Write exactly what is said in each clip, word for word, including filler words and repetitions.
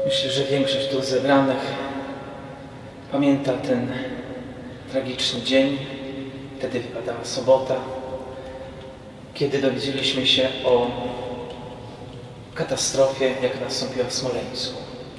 Myślę, że większość tu zebranych pamięta ten tragiczny dzień. Wtedy wypadała sobota, kiedy dowiedzieliśmy się o katastrofie, jaka nastąpiła w Smoleńsku.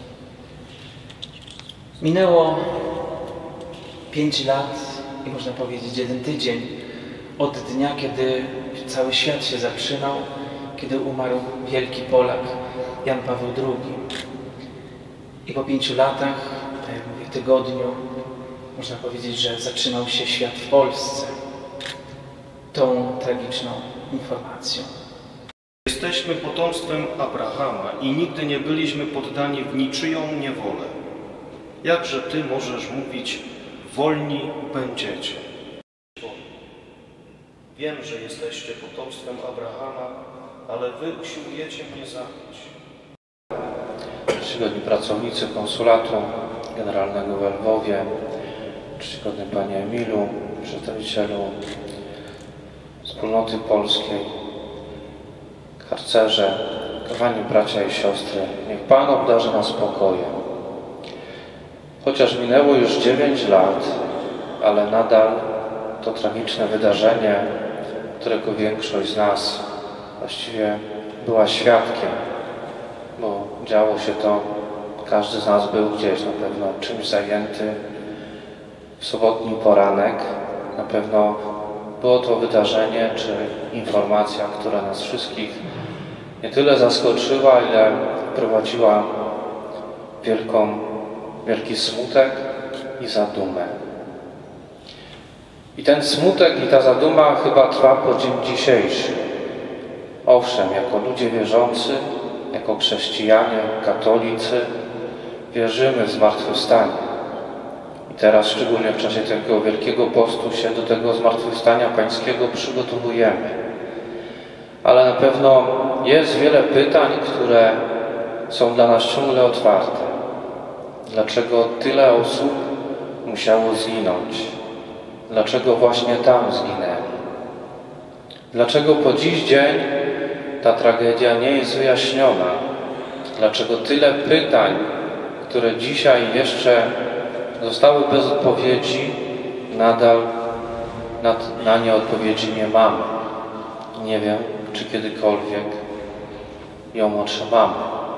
Minęło pięć lat i można powiedzieć jeden tydzień od dnia, kiedy cały świat się zatrzymał, kiedy umarł wielki Polak Jan Paweł drugi. I po pięciu latach, tak jak mówię, tygodniu, można powiedzieć, że zatrzymał się świat w Polsce tą tragiczną informacją. Jesteśmy potomstwem Abrahama i nigdy nie byliśmy poddani w niczyją niewolę. Jakże Ty możesz mówić, wolni będziecie? Wiem, że jesteście potomstwem Abrahama, ale Wy usiłujecie mnie zabić. Czcigodni pracownicy konsulatu generalnego w Lwowie, czcigodny Panie Emilu, przedstawicielu wspólnoty polskiej, harcerze, kochani bracia i siostry, niech Pan obdarzy nas spokojem. Chociaż minęło już dziewięć lat, ale nadal to tragiczne wydarzenie, którego większość z nas właściwie była świadkiem, bo działo się to, każdy z nas był gdzieś na pewno czymś zajęty w sobotni poranek. Na pewno było to wydarzenie czy informacja, która nas wszystkich nie tyle zaskoczyła, ile wprowadziła wielką, wielki smutek i zadumę. I ten smutek i ta zaduma chyba trwa po dzień dzisiejszy. Owszem, jako ludzie wierzący, jako chrześcijanie, katolicy, wierzymy w zmartwychwstanie. I teraz, szczególnie w czasie tego Wielkiego Postu, się do tego zmartwychwstania Pańskiego przygotowujemy. Ale na pewno jest wiele pytań, które są dla nas ciągle otwarte. Dlaczego tyle osób musiało zginąć? Dlaczego właśnie tam zginęli? Dlaczego po dziś dzień ta tragedia nie jest wyjaśniona? Dlaczego tyle pytań, które dzisiaj jeszcze zostały bez odpowiedzi, nadal na nie odpowiedzi nie mamy? Nie wiem, czy kiedykolwiek ją otrzymamy.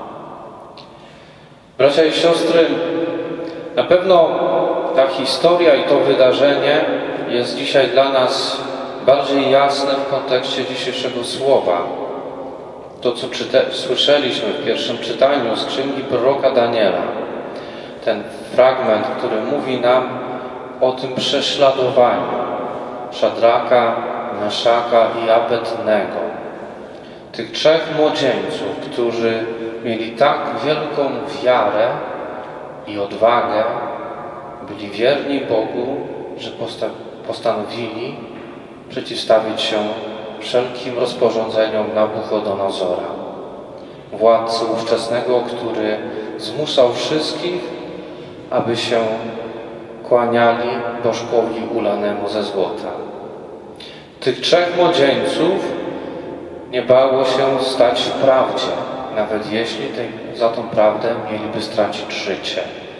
Bracia i siostry, na pewno ta historia i to wydarzenie jest dzisiaj dla nas bardziej jasne w kontekście dzisiejszego słowa. To, co czyta, słyszeliśmy w pierwszym czytaniu z księgi proroka Daniela. Ten fragment, który mówi nam o tym prześladowaniu Szadraka, Meszaka i Abednego. Tych trzech młodzieńców, którzy mieli tak wielką wiarę i odwagę, byli wierni Bogu, że postanowili przeciwstawić się wszelkim rozporządzeniom Nabuchodonozora, władcy ówczesnego, który zmuszał wszystkich, aby się kłaniali bożkowi ulanemu ze złota. Tych trzech młodzieńców nie bało się stać w prawdzie, nawet jeśli tej, za tą prawdę mieliby stracić życie.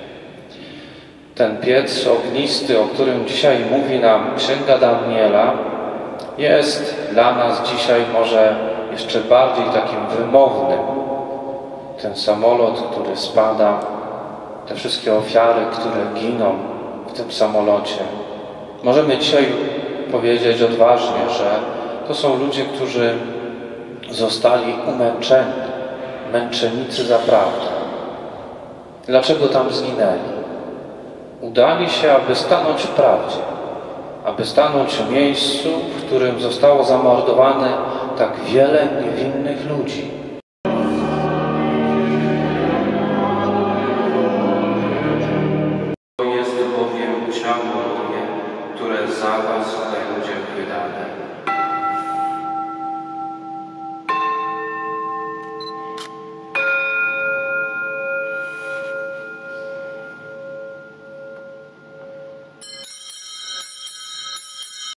Ten piec ognisty, o którym dzisiaj mówi nam Księga Daniela, jest dla nas dzisiaj może jeszcze bardziej takim wymownym. Ten samolot, który spada, te wszystkie ofiary, które giną w tym samolocie. Możemy dzisiaj powiedzieć odważnie, że to są ludzie, którzy zostali umęczeni, męczennicy za prawdę. Dlaczego tam zginęli? Udali się, aby stanąć w prawdzie, aby stanąć w miejscu, w którym zostało zamordowane tak wiele niewinnych ludzi. To jest bowiem ciało moje, które za was za ludzie wydane.